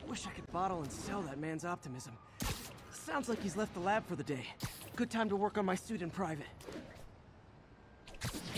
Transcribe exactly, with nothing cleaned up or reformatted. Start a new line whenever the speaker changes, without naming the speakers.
Wish I could bottle and sell that man's optimism. Sounds like he's left the lab for the day. Good time to work on my suit in private.